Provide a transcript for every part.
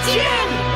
試練。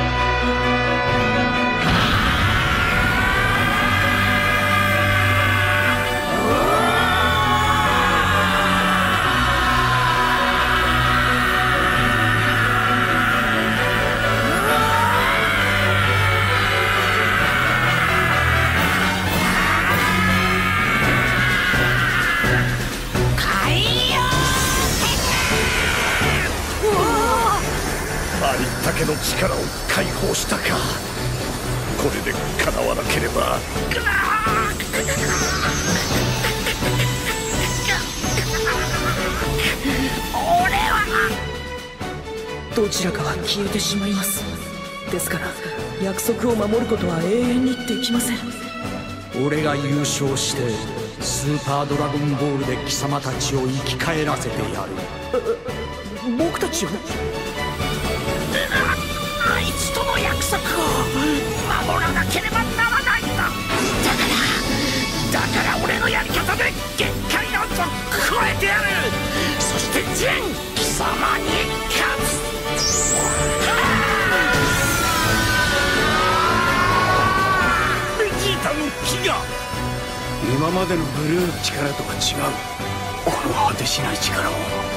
ありったけの力を解放したか。これでかなわなければ。 俺はどちらかは消えてしまいます。ですから約束を守ることは永遠にできません。 俺が優勝してスーパードラゴンボールで貴様たちを生き返らせてやる。 僕たちを？ あいつとの約束を守らなければならないんだ。だから俺のやり方で限界を超えてやる。そしてジェン、貴様に勝つ。 ベジータの気が今までのブルーの力とは違う。この果てしない力を。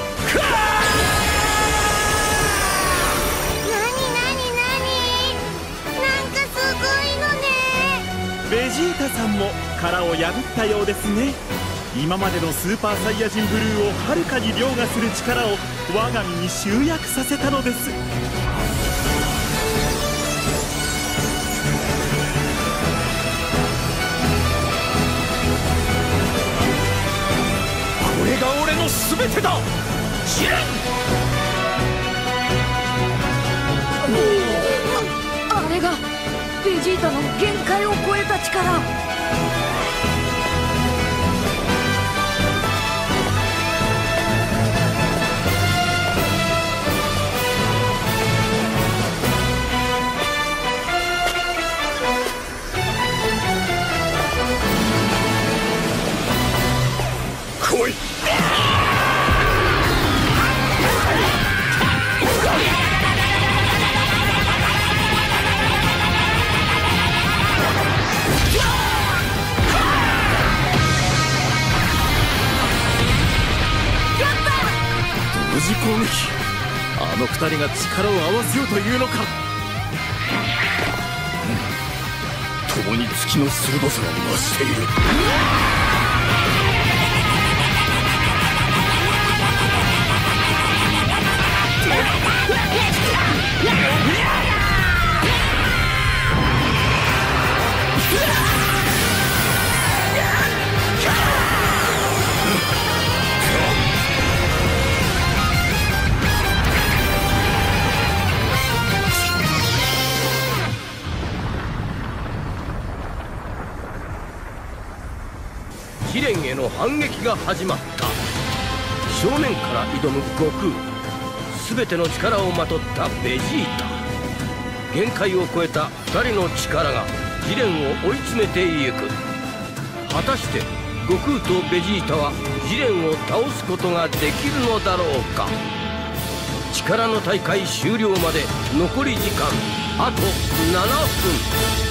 ベジータさんも殻を破ったようですね。今までのスーパーサイヤ人ブルーをはるかに凌駕する力を我が身に集約させたのです。 これが俺の全てだ。試練。 あれがベジータの限界を超えた力。 来い。 同時攻撃。あの二人が力を合わせようというのか。 共に月の鋭さが増している。 試練への反撃が始まった。正面から挑む悟空、全ての力をまとったベジータ。限界を超えた2人の力が試練を追い詰めてゆく。果たして悟空とベジータは試練を倒すことができるのだろうか。力の大会終了まで残り時間あと7分。